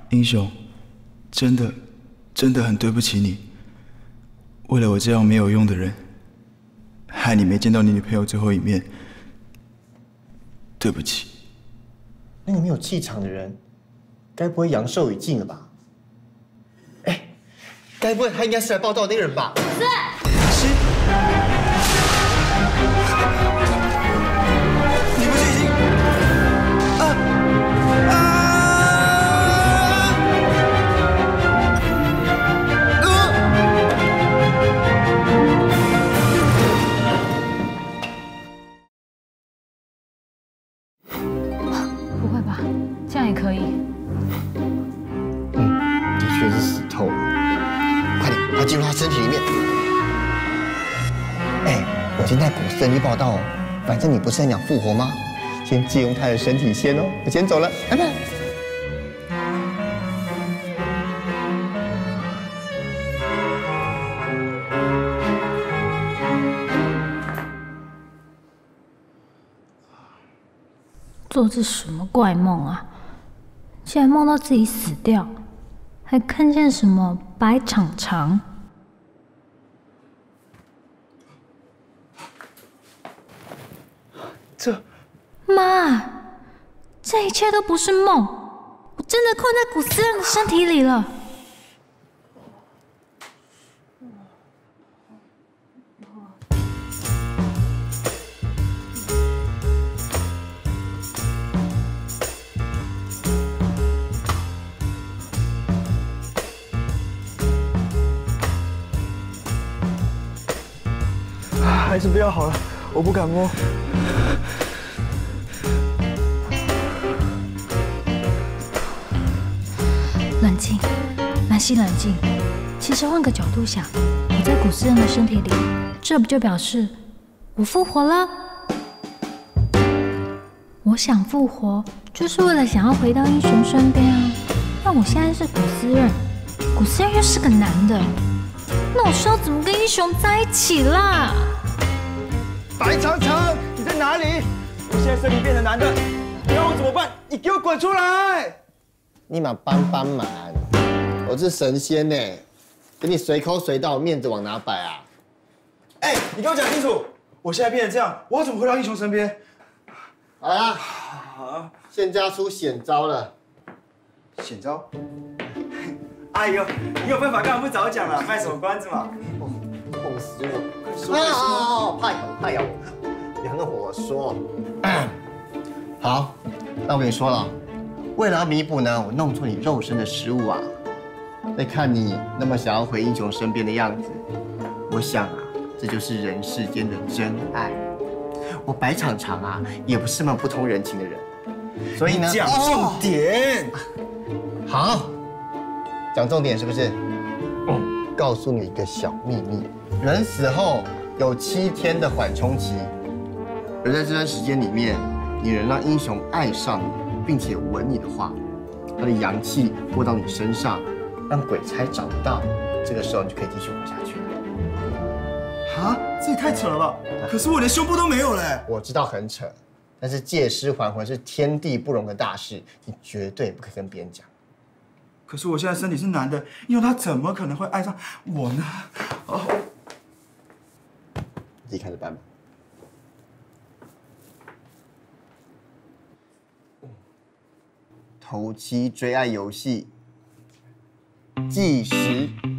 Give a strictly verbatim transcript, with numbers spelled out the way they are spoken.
英雄，真的，真的很对不起你。为了我这样没有用的人，害你没见到你女朋友最后一面，对不起。 那个没有气场的人，该不会阳寿已尽了吧？哎，该不会他应该是来报道的那个人吧？ 是。 是。你不是已经……啊啊！ 不会吧？这样也可以？ 嗯，的确是死透了。快点，快进入他身体里面。哎，我今天在古斯你报道哦，反正你不是很想复活吗？先借用他的身体先哦。我先走了，拜拜。 做这什么怪梦啊！竟然梦到自己死掉，还看见什么白场场。 这， 妈，这一切都不是梦，我真的困在古斯人的身体里了。 还是不要好了，我不敢摸。 冷静，南希，冷静。其实换个角度想，我在古斯人的身体里，这不就表示我复活了？我想复活，就是为了想要回到英雄身边啊。但我现在是古斯人，古斯人又是个男的，那我是要怎么跟英雄在一起啦？ 白长长，你在哪里？我现在身体变成男的，你要我怎么办？你给我滚出来！你嘛帮帮忙，我是神仙呢，给你随口随到，面子往哪摆啊？ 哎，你给我讲清楚，我现在变成这样，我要怎么回到英雄身边？ 好啦，好，现在要出险招了。 险招？哎呦，你有办法干嘛不早讲了？卖什么关子嘛？ 痛死我！哦，怕痒怕痒，痒的我说。好，那我跟你说了，为了要弥补呢，我弄错你肉身的失误啊。再看你那么想要回英雄身边的样子，我想啊，这就是人世间的真爱。我白场长啊，也不是那么不通人情的人，所以呢， 讲重点。 好，讲重点是不是？嗯。告诉你一个小秘密，人死后有七天的缓冲期，而在这段时间里面，你能让英雄爱上你，并且吻你的话，他的阳气拨到你身上，让鬼差找不到，这个时候你就可以继续活下去了。 啊，这也太扯了吧！可是我连胸部都没有嘞。 我知道很扯，但是借尸还魂是天地不容的大事，你绝对不可以跟别人讲。 可是我现在身体是男的，因为他怎么可能会爱上我呢？哦， 自己开始办吧。头七追爱游戏，计时。